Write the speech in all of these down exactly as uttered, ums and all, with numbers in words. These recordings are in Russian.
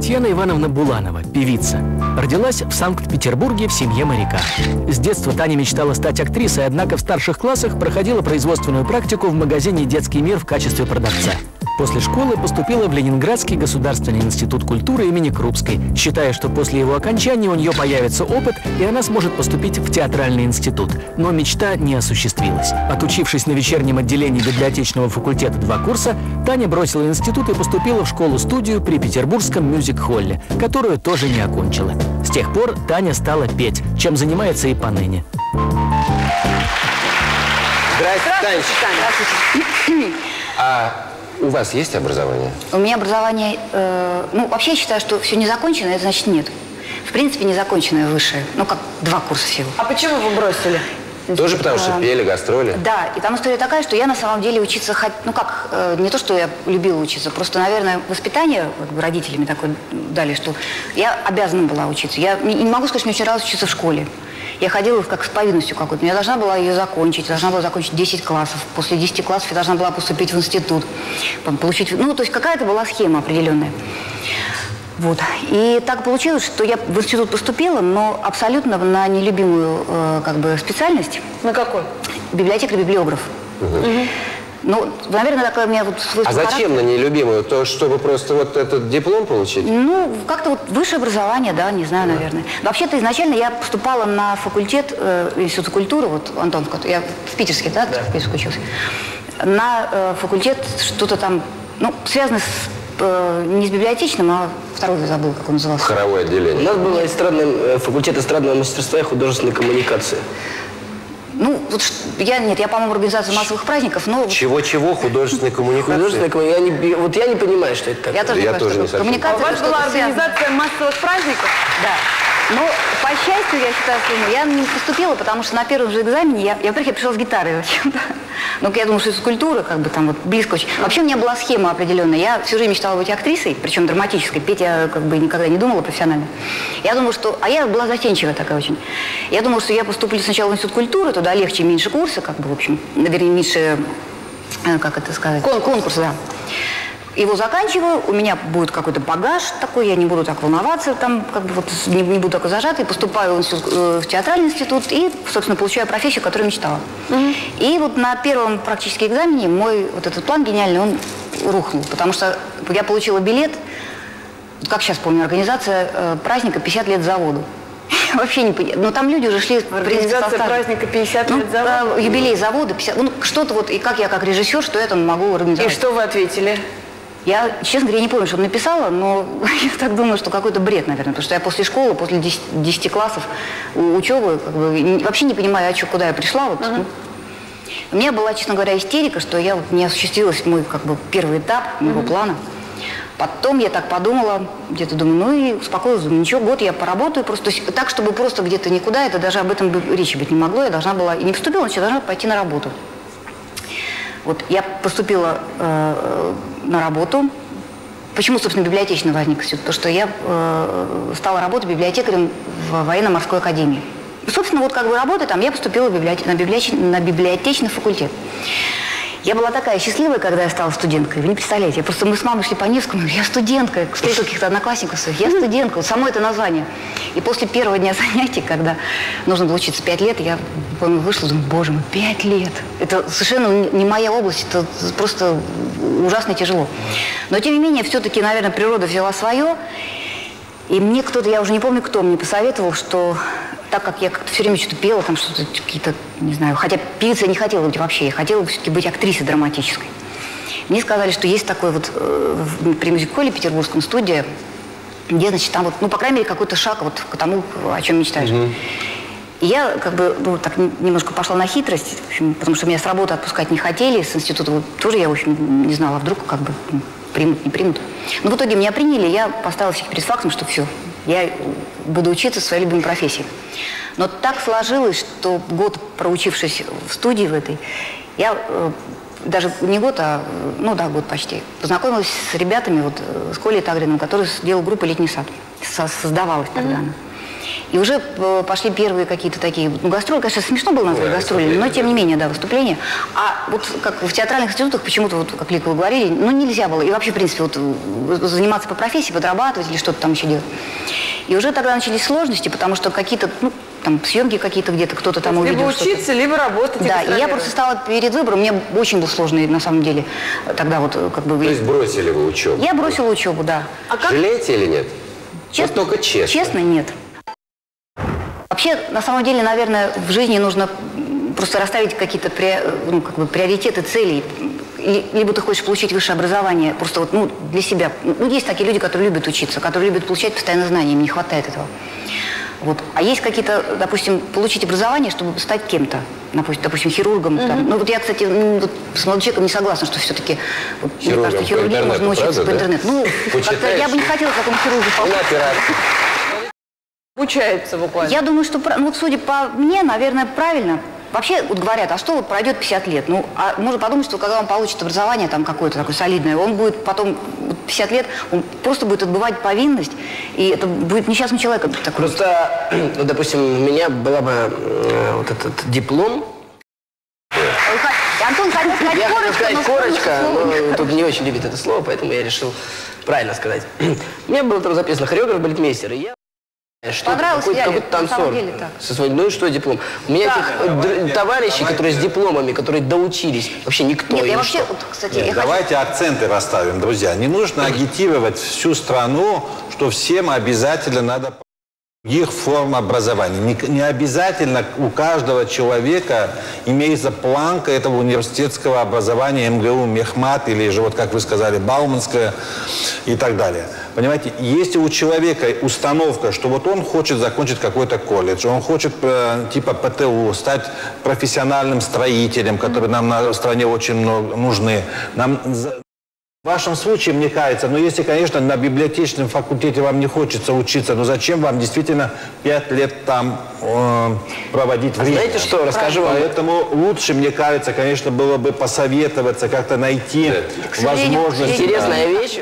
Татьяна Ивановна Буланова, певица. Родилась в Санкт-Петербурге в семье моряка. С детства Таня мечтала стать актрисой, однако в старших классах проходила производственную практику в магазине «Детский мир» в качестве продавца. После школы поступила в Ленинградский государственный институт культуры имени Крупской, считая, что после его окончания у нее появится опыт, и она сможет поступить в театральный институт. Но мечта не осуществилась. Отучившись на вечернем отделении библиотечного факультета два курса, Таня бросила институт и поступила в школу-студию при Петербургском мюзик-холле, которую тоже не окончила. С тех пор Таня стала петь, чем занимается и поныне. Здравствуйте, Таня. Здравствуйте. А у вас есть образование? У меня образование, э, ну, вообще я считаю, что все незаконченное, это значит нет. В принципе, незаконченное высшее. Ну, как два курса всего. А почему вы бросили? Тоже потому что пели, гастроли? Да, и там история такая, что я на самом деле учиться, ну как, э, не то, что я любила учиться, просто, наверное, воспитание как бы, родителями такое дали, что я обязана была учиться. Я не, не могу сказать, что мне очень нравилось учиться в школе. Я ходила как с повинностью какой-то. Я должна была ее закончить, должна была закончить десять классов. После десяти классов я должна была поступить в институт, получить, ну, то есть какая-то была схема определенная. Вот. И так получилось, что я в институт поступила, но абсолютно на нелюбимую э, как бы специальность. На какой? Библиотекарь-библиограф. Угу. Угу. Ну, наверное, такая у меня вот свойство. А зачем характера. На нелюбимую? То, чтобы просто вот этот диплом получить? Ну, как-то вот высшее образование, да, не знаю, да. наверное. Вообще-то изначально я поступала на факультет э, Института культуры, вот Антон, я в Питерске, да, да. в Питерске учился, на э, факультет что-то там, ну, связано с, э, не с библиотечным, а второй я забыл, как он назывался. Хоровое отделение. У нас был эстрадный, факультет эстрадного мастерства и художественной коммуникации. Ну, вот я, нет, я, по-моему, организация массовых праздников, но... Чего-чего? Художественной коммуникации? Художественная коммуникация. Я не, вот я не понимаю, что это такое. Я тоже, я не тоже не совсем. А у вас была организация массовых праздников? Да. Но, по счастью, я считаю, что я не поступила, потому что на первом же экзамене, я, я во-первых, я пришла с гитарой зачем-то. Ну, я думала, что это скульптура, как бы там вот близко очень. Вообще у меня была схема определенная. Я всю жизнь мечтала быть актрисой, причем драматической. Петь я как бы никогда не думала профессионально. Я думала, что... А я была застенчивая такая очень. Я думала, что я поступлю сначала в институт культуры, туда легче, меньше курса, как бы, в общем, вернее, меньше... Как это сказать? Кон конкурс, да. Его заканчиваю, у меня будет какой-то багаж такой, я не буду так волноваться, там, как бы, вот, не, не буду такой зажатой, поступаю в, институт, э, в театральный институт и, собственно, получаю профессию, которую мечтала. Mm-hmm. И вот на первом практически экзамене мой вот этот план гениальный, он рухнул, потому что я получила билет, как сейчас помню, организация э, праздника пятьдесят лет заводу. Вообще не понимаю. Но там люди уже шли... Организация праздника пятьдесят лет завода? Ну, юбилей завода, пятьдесят, ну, что-то вот, и как я как режиссер, что это могу организовать. И что вы ответили? Я, честно говоря, не помню, что написала, но я так думаю, что какой-то бред, наверное, потому что я после школы, после десяти классов учебы, как бы, вообще не понимаю, а что, куда я пришла. Вот, uh-huh. ну. У меня была, честно говоря, истерика, что я вот, не осуществилась мой как бы, первый этап моего uh-huh. плана. Потом я так подумала, где-то думаю, ну и успокоилась, думаю, ничего, год я поработаю, просто так, чтобы просто где-то никуда, это даже об этом речи быть не могло, я должна была, и не поступила, значит, я должна пойти на работу. Вот я поступила э, на работу. Почему, собственно, библиотечный возник институт? Потому что я э, стала работать библиотекарем в военно-морской академии. И, собственно, вот как бы работая там, я поступила в библиотек... на, библиотеч... на библиотечный факультет. Я была такая счастливая, когда я стала студенткой. Вы не представляете, я просто мы с мамой шли по Невскому, я студентка, встретила каких-то одноклассников своих, я студентка, вот само это название. И после первого дня занятий, когда нужно было учиться пять лет, я, помню, вышла, думаю, боже мой, пять лет. Это совершенно не моя область, это просто ужасно тяжело. Но, тем не менее, все-таки, наверное, природа взяла свое. И мне кто-то, я уже не помню, кто мне посоветовал, что так как я как-то все время что-то пела, там что-то какие-то, не знаю, хотя певицей я не хотела быть вообще, я хотела все-таки быть актрисой драматической. Мне сказали, что есть такой вот э, при мюзик-холле петербургском студия, где, значит, там вот, ну, по крайней мере, какой-то шаг вот к тому, о чем мечтаешь. Mm-hmm. И я как бы, ну, так немножко пошла на хитрость, в общем, потому что меня с работы отпускать не хотели, с института вот, тоже я, в общем, не знала, вдруг как бы примут, не примут. Но в итоге меня приняли, я поставила всех перед фактом, что все, я буду учиться в своей любимой профессии. Но так сложилось, что год проучившись в студии в этой, я э, даже не год, а, ну да, год почти, познакомилась с ребятами, вот, с Колей Тагриным, который делал группу «Летний сад», создавалась тогда она. И уже пошли первые какие-то такие ну, гастроли. Конечно, смешно было назвать да, гастроли, но тем не менее, да, выступления. А вот как в театральных институтах почему-то, вот, как Лика вы говорили, ну нельзя было. И вообще, в принципе, вот, заниматься по профессии, подрабатывать или что-то там еще делать. И уже тогда начались сложности, потому что какие-то, ну, там, съемки какие-то где-то, кто-то там увидел. Либо учиться, либо работать. Да, и я просто стала перед выбором, мне очень был сложный, на самом деле, тогда вот как бы... То есть бросили вы учебу? Я бросила учебу, да. А как... Жалеете или нет? Честно, вот только честно. Честно, нет. Вообще, на самом деле, наверное, в жизни нужно просто расставить какие-то ну, как бы приоритеты, цели. Либо ты хочешь получить высшее образование, просто вот, ну, для себя. Ну, есть такие люди, которые любят учиться, которые любят получать постоянно знания, им не хватает этого. Вот. А есть какие-то, допустим, получить образование, чтобы стать кем-то, допустим, хирургом. Mm-hmm. там. Ну вот я, кстати, ну, вот с молодым человеком не согласна, что все-таки, вот, мне кажется, хирургии можно учиться по интернету. Ну, как-то я бы не хотела к такому хирургу попасть. Обучается буквально. Я думаю, что, ну, вот, судя по мне, наверное, правильно. Вообще, вот говорят, а что вот пройдет пятьдесят лет? Ну, а можно подумать, что когда он получит образование там какое-то такое солидное, он будет потом пятьдесят лет, он просто будет отбывать повинность, и это будет несчастным человеком такой. Просто, ну, допустим, у меня была бы э, вот этот диплом. Антон хотел сказать я корочка, хотел сказать но корочка, но тут не очень любит это слово, поэтому я решил правильно сказать. У меня было там записано хореограф-балетмейстер, и я... Что понравился какой-то, я, какой-то на самом танцор. деле, так. Со своим, ну и что диплом? У меня Да. этих э, товарищей, давайте. которые с дипломами, которые доучились, вообще никто. Нет, я им вообще, что. вот, кстати, Нет, я хочу... давайте акценты расставим, друзья. Не нужно агитировать всю страну, что всем обязательно надо их форм образования. Не, не обязательно у каждого человека имеется планка этого университетского образования эм гэ у, Мехмат или же, вот как вы сказали, Бауманское и так далее. Понимаете, если у человека установка, что вот он хочет закончить какой-то колледж, он хочет э, типа пэ тэ у, стать профессиональным строителем, который нам на стране очень много нужны, нам... В вашем случае, мне кажется, ну если, конечно, на библиотечном факультете вам не хочется учиться, но зачем вам действительно пять лет там э, проводить время? А знаете что, расскажу вам. Поэтому лучше, мне кажется, конечно, было бы посоветоваться, как-то найти возможность. Интересная вещь.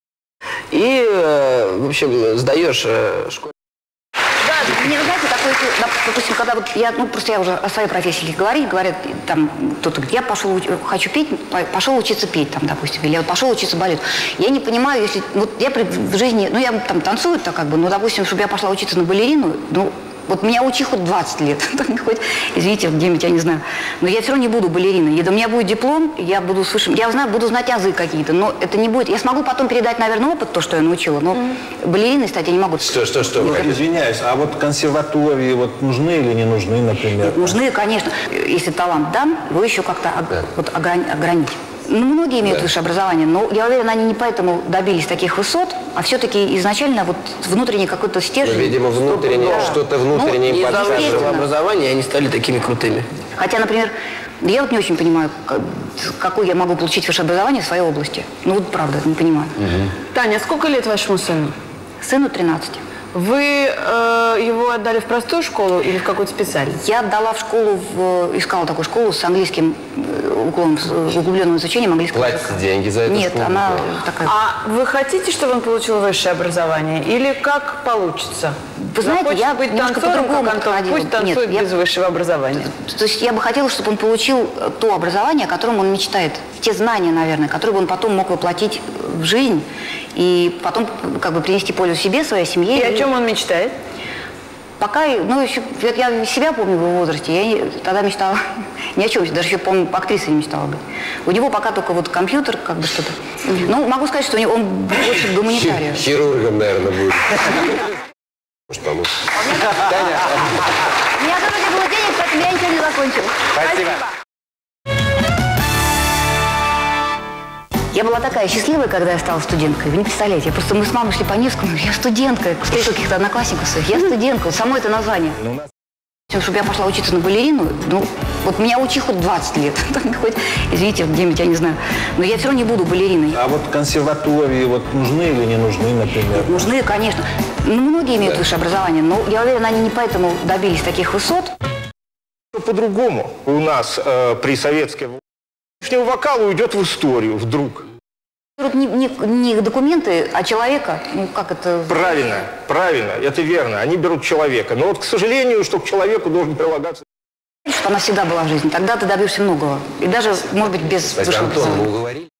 И, э, в общем, сдаешь э, школе. Мне, знаете, такое, допустим, когда вот я, ну, просто я уже о своей профессии говорю, говорят, там, кто-то говорит, я пошел, хочу петь, пошел учиться петь, там, допустим, или я вот пошел учиться балету. Я не понимаю, если, вот я при, в жизни, ну, я там танцую, так как бы, ну, допустим, чтобы я пошла учиться на балерину, ну, вот меня учи хоть двадцать лет, хоть, извините, где-нибудь, я не знаю, но я все равно не буду балериной. Если у меня будет диплом, я буду слышать, я знаю, буду знать азы какие-то, но это не будет. Я смогу потом передать, наверное, опыт, то, что я научила, но mm-hmm. балериной стать я не могу. Что, что, что? Ну, извиняюсь, а вот консерватории вот нужны или не нужны, например? Нужны, конечно. Если талант дан, его еще как-то да. вот, ограни- ограничить. Ну, многие имеют да. высшее образование, но я уверена, они не поэтому добились таких высот, а все-таки изначально вот внутренний какой-то стержень. Ну, видимо, внутреннее, да. что-то внутреннее ну, им подсказывало. Из-за высшего образования они стали такими крутыми. Хотя, например, я вот не очень понимаю, какое я могу получить высшее образование в своей области. Ну вот правда, не понимаю. Угу. Таня, сколько лет вашему сыну? Сыну тринадцать. Вы э, его отдали в простую школу или в какую-то специальную? Я отдала в школу, в, искала такую школу с английским уклоном, с углубленным изучением английского Платите языка. деньги за это? Нет, школу? она такая... А вы хотите, чтобы он получил высшее образование? Или как получится? Вы знаете, Захочет я быть немножко танцором, по-другому как Антон, подходила. пусть танцует Нет, без я... высшего образования. То есть я бы хотела, чтобы он получил то образование, о котором он мечтает. Те знания, наверное, которые бы он потом мог воплотить в жизнь и потом как бы принести пользу себе, своей семье. И о чем он мечтает? Пока, ну, еще, я себя помню в его возрасте, я не, тогда мечтала ни о чем, даже еще, помню, актрисой не мечтала быть. У него пока только вот компьютер, как бы что-то. Mm-hmm. Ну, могу сказать, что он больше гуманитарий. Хирургом, наверное, будет. Может, помочь. У меня тоже не было денег, поэтому я ничего не закончила. Спасибо. Я была такая счастливая, когда я стала студенткой. Вы не представляете, я просто, мы с мамой шли по Невскому, я студентка, встретила каких-то одноклассников своих, я студентка, вот само это название. Чтобы я пошла учиться на балерину, ну, вот меня учи хоть двадцать лет, хоть, извините, где-нибудь, я не знаю, но я все равно не буду балериной. А вот консерватории вот нужны или не нужны, например? Нужны, конечно. Ну, многие имеют да. высшее образование, но я уверена, они не поэтому добились таких высот. По-другому у нас э, при советской власти вокал уйдет в историю вдруг. Берут не, не, не документы, а человека. Ну, как это... Правильно, правильно, это верно. Они берут человека. Но вот, к сожалению, что к человеку должен прилагаться... Чтобы она всегда была в жизни. Тогда ты добьешься многого. И даже, может быть, без Спасибо, высшего Антон, вы образования. уговорили?